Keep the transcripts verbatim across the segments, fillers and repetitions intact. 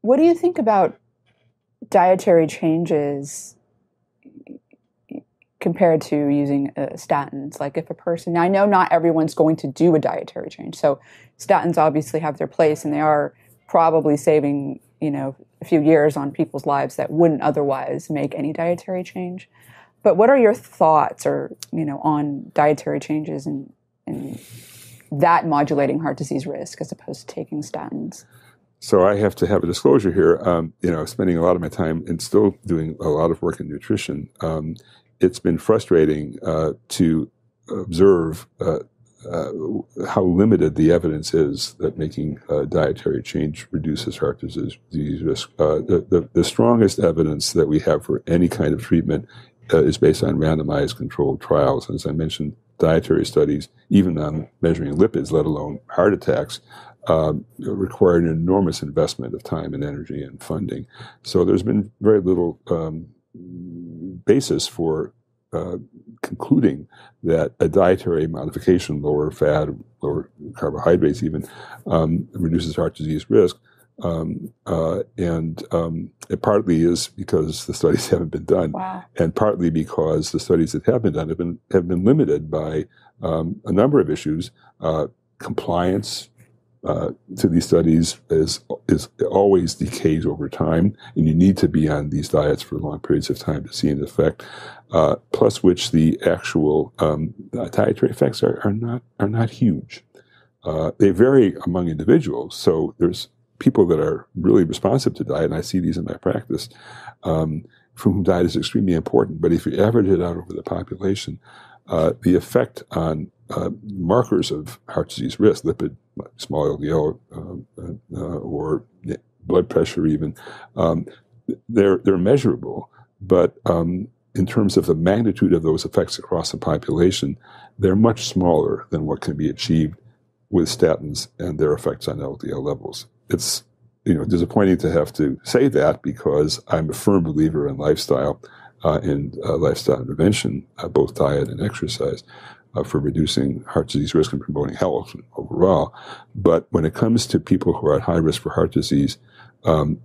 what do you think about dietary changes compared to using uh, statins? Like if a person, now I know not everyone's going to do a dietary change, so statins obviously have their place and they are probably saving, you know, a few years on people's lives that wouldn't otherwise make any dietary change. But what are your thoughts or, you know, on dietary changes and, and that modulating heart disease risk as opposed to taking statins? So I have to have a disclosure here. Um, you know, spending a lot of my time and still doing a lot of work in nutrition. Um, it's been frustrating uh, to observe uh, uh, how limited the evidence is that making uh, dietary change reduces heart disease risk. Uh, the, the, the strongest evidence that we have for any kind of treatment uh, is based on randomized controlled trials. As I mentioned, dietary studies, even on measuring lipids, let alone heart attacks, Um, require an enormous investment of time and energy and funding. So there's been very little um, basis for uh, concluding that a dietary modification, lower fat, lower carbohydrates even, um, reduces heart disease risk. Um, uh, and um, it partly is because the studies haven't been done, wow. and partly because the studies that have been done have been, have been limited by um, a number of issues. Uh, compliance Uh, to these studies is is always decays over time, and you need to be on these diets for long periods of time to see an effect. Uh, plus, which the actual um, dietary effects are, are not are not huge. Uh, they vary among individuals. So there's people that are really responsive to diet, and I see these in my practice, um, for whom diet is extremely important. But if you average it out over the population, uh, the effect on uh, markers of heart disease risk, lipid, small L D L, uh, uh, or blood pressure even, um, they're, they're measurable. But um, in terms of the magnitude of those effects across the population, they're much smaller than what can be achieved with statins and their effects on L D L levels. It's, you know, disappointing to have to say that, because I'm a firm believer in lifestyle uh, and uh, lifestyle intervention, uh, both diet and exercise, uh, for reducing heart disease risk and promoting health overall. But when it comes to people who are at high risk for heart disease, um,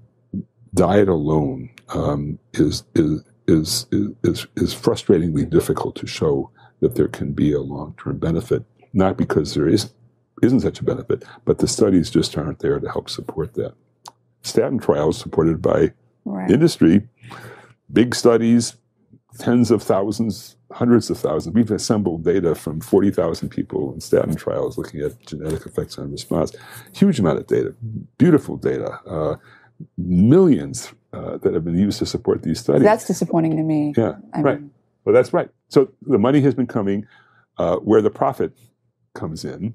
diet alone um, is, is is is is frustratingly difficult to show that there can be a long-term benefit. Not because there is isn't such a benefit, but the studies just aren't there to help support that. Statin trials supported by right. industry, big studies, tens of thousands, hundreds of thousands. We've assembled data from forty thousand people in statin trials looking at genetic effects on response. Huge amount of data, beautiful data, uh, millions uh, that have been used to support these studies. That's disappointing to me. Yeah, I right. mean. Well, that's right. So the money has been coming uh, where the profit comes in.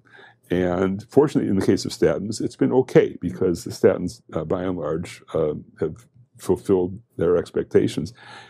And fortunately, in the case of statins, it's been okay, because the statins, uh, by and large, uh, have fulfilled their expectations,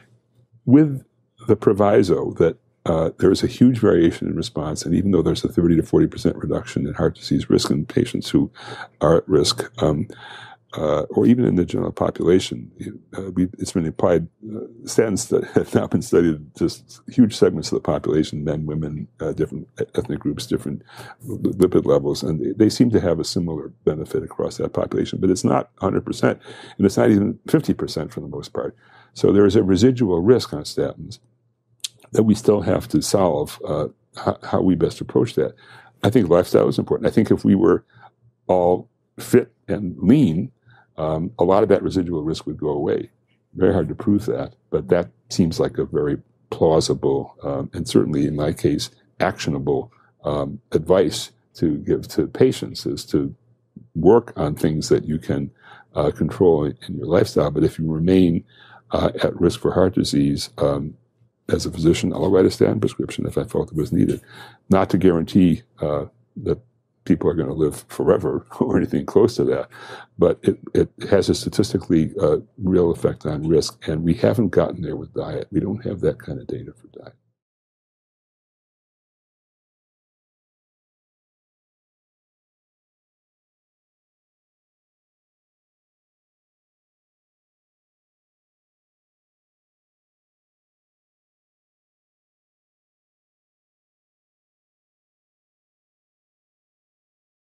with the proviso that uh, there is a huge variation in response. And even though there's a thirty to forty percent reduction in heart disease risk in patients who are at risk, um, uh, or even in the general population, uh, we, it's been implied, uh, statins that have now been studied, just huge segments of the population, men, women, uh, different ethnic groups, different lipid levels, and they, they seem to have a similar benefit across that population. But it's not one hundred percent, and it's not even fifty percent for the most part. So there is a residual risk on statins that we still have to solve, uh, how, how we best approach that. I think lifestyle is important. I think if we were all fit and lean, um, a lot of that residual risk would go away. Very hard to prove that, but that seems like a very plausible, um, and certainly in my case, actionable um, advice to give to patients, is to work on things that you can uh, control in, in your lifestyle. But if you remain uh, at risk for heart disease, um, as a physician, I'll write a statin prescription if I felt it was needed. Not to guarantee uh, that people are going to live forever or anything close to that, but it, it has a statistically uh, real effect on risk, and we haven't gotten there with diet. We don't have that kind of data for diet.